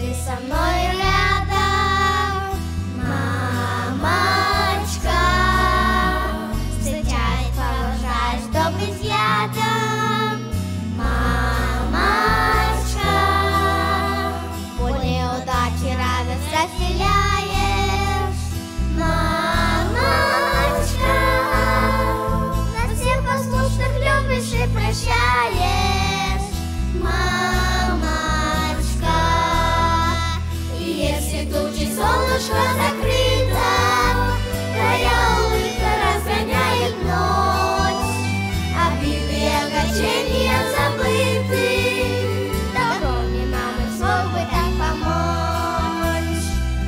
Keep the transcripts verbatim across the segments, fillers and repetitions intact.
ты со мной рядом, мамочка. Встречать, провожать, добрый взглядом, мамочка. Боль неудачи радость разделяешь, мамочка. На всех послушных любишь и прощаешь, мамочка. И если тучи солнышко закрыто, твоя улыбка разгоняет ночь, обиды и огорчения забыты. Добро мне, мамы, смог бы так помочь.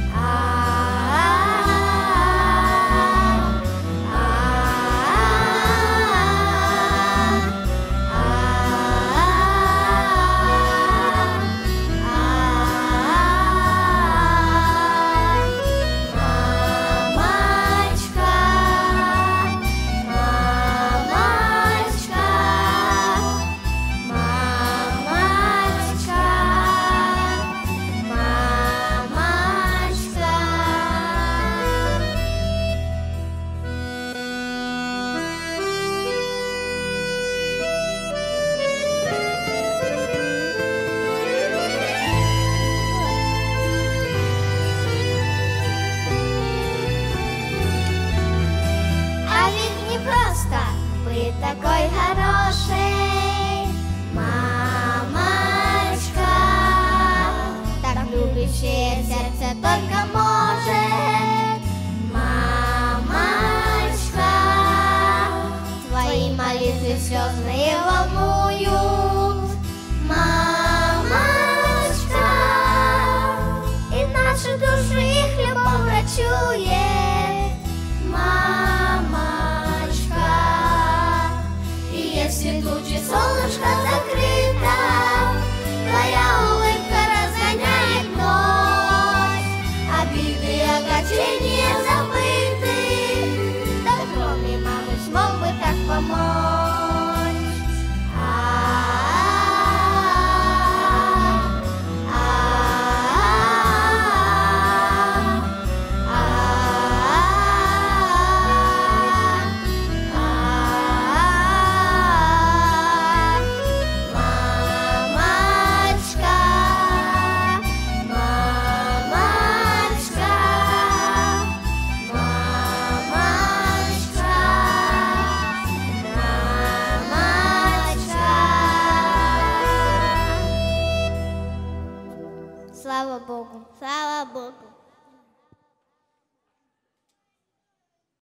Вы такой хороший, мамочка. Так любящее сердце только может, мамочка. Твои молитвы слезные волнуют, мамочка. И наши души их любовь врачует, мамочка. Если тучи солнышко